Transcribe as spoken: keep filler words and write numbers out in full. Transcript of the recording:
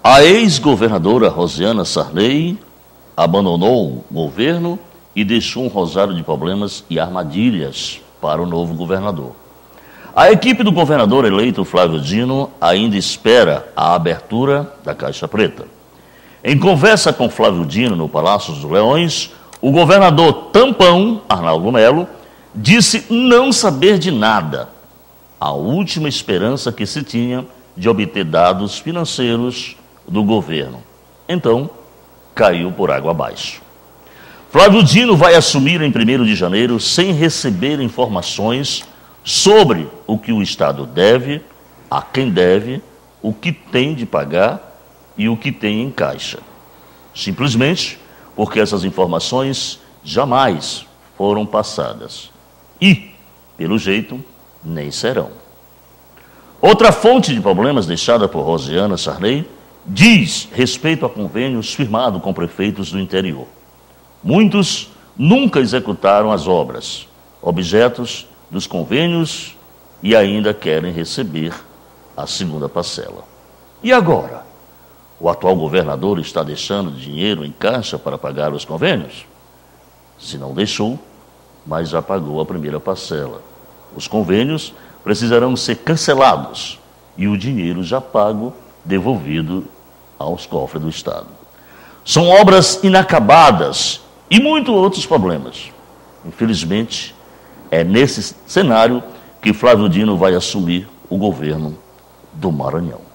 A ex-governadora Rosiana Sarney abandonou o governo e deixou um rosário de problemas e armadilhas para o novo governador. A equipe do governador eleito Flávio Dino ainda espera a abertura da Caixa Preta. Em conversa com Flávio Dino no Palácio dos Leões, o governador tampão, Arnaldo Melo, disse não saber de nada. A última esperança que se tinha de obter dados financeiros do governo. Então, caiu por água abaixo. Flávio Dino vai assumir em primeiro de janeiro sem receber informações sobre o que o Estado deve, a quem deve, o que tem de pagar e o que tem em caixa. Simplesmente porque essas informações jamais foram passadas. E, pelo jeito, nem serão. Outra fonte de problemas deixada por Rosiana Sarney diz respeito a convênios firmados com prefeitos do interior. Muitos nunca executaram as obras, objetos dos convênios, e ainda querem receber a segunda parcela. E agora? O atual governador está deixando dinheiro em caixa para pagar os convênios? Se não deixou, mas já pagou a primeira parcela. Os convênios precisarão ser cancelados e o dinheiro já pago devolvido aos cofres do Estado. São obras inacabadas e muitos outros problemas. Infelizmente, é nesse cenário que Flávio Dino vai assumir o governo do Maranhão.